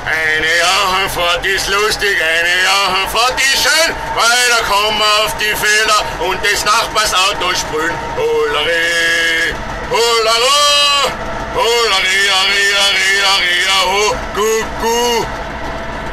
Eine Jauchenfahrt ist lustig, eine Jauchenfahrt ist schön, weil da kommen wir auf die Felder und des Nachbars Auto sprühen. Holare, holaro, holare, aria, aria, aria, ho, gu, gu.